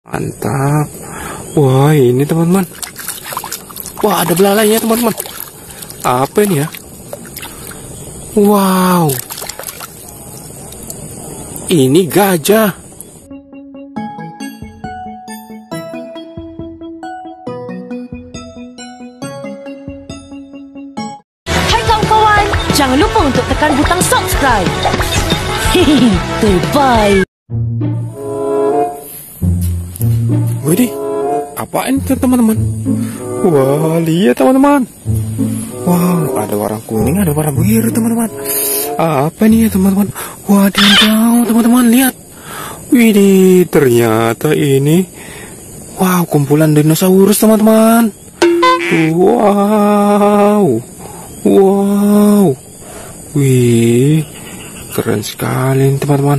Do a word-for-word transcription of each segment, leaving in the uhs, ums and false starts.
Mantap. Wah, ini teman-teman. Wah, ada belalainya teman-teman. Apa ini ya? Wow. Ini gajah. Hai kawan-kawan, jangan lupa untuk tekan butang subscribe. Hehehe, terbaik. Widih, apaan itu teman-teman? Wah, lihat teman-teman. Wow, ada warna kuning, ada warna biru teman-teman. Apa nih ya teman-teman? Wadidaw teman-teman, lihat. Widih, ternyata ini wow, kumpulan dinosaurus teman-teman. Wow. Wow. Wih, keren sekali teman-teman.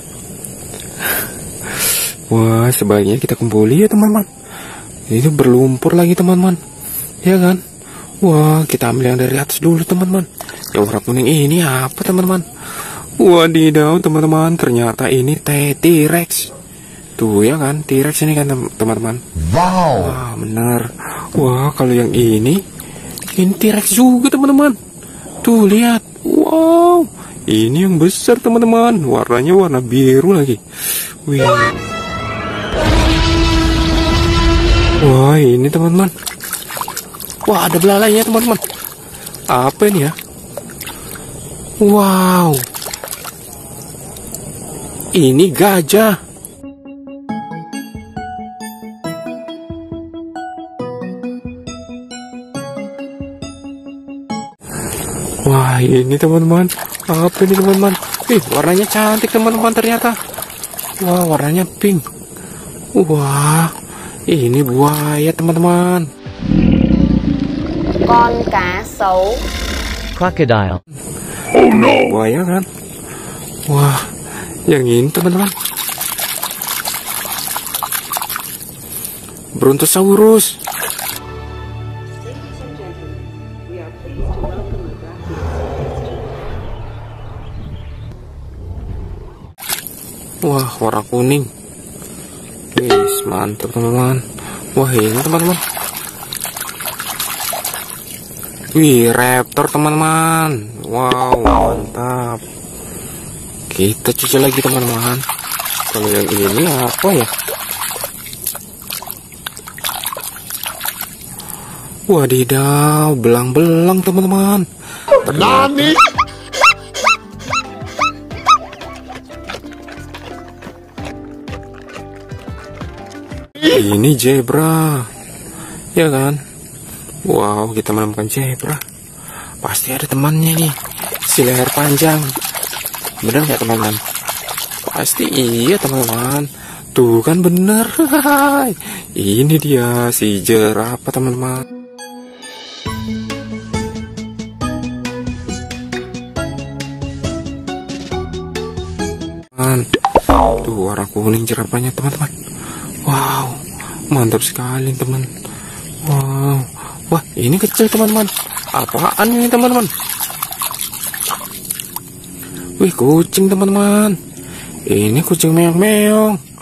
Wah, sebaiknya kita kumpuli ya teman-teman. Ini berlumpur lagi teman-teman, ya kan? Wah, kita ambil yang dari atas dulu teman-teman. Yang warna kuning ini apa teman-teman? Wadidaw teman-teman, ternyata ini T-Rex. Tuh ya kan, T-Rex ini kan teman-teman. Wow. Wah, benar. Wah, kalau yang ini, ini T-Rex juga teman-teman. Tuh lihat, wow, ini yang besar teman-teman. Warnanya warna biru lagi. Wih. Wah, ini teman-teman. Wah, ada belalainya teman-teman. Apa ini ya? Wow. Ini gajah. Wah, ini teman-teman. Apa ini teman-teman? Ih, warnanya cantik teman-teman ternyata. Wah, warnanya pink. Wah, ini buaya teman-teman. Con cá sấu. Crocodile. Oh no. Buaya kan? Wah, yang ini teman-teman. Brontosaurus. Wah, warna kuning. Wih, mantap teman-teman. Wah, ini teman-teman. Wih, raptor teman-teman. Wow, mantap. Kita cuci lagi teman-teman. Kalau yang ini apa ya? Wadidaw, belang-belang teman-teman. Nani? Ini zebra, ya kan? Wow, kita menemukan zebra. Pasti ada temannya nih, si leher panjang. Bener nggak teman-teman? Pasti iya teman-teman. Tuh kan bener. Ini dia si jerapah teman-teman. Tuh warna kuning jerapahnya teman-teman. Wow, mantap sekali teman. Wow, wah ini kecil teman-teman. Apaan ini teman-teman? Wih, kucing teman-teman. Ini kucing meong-meong.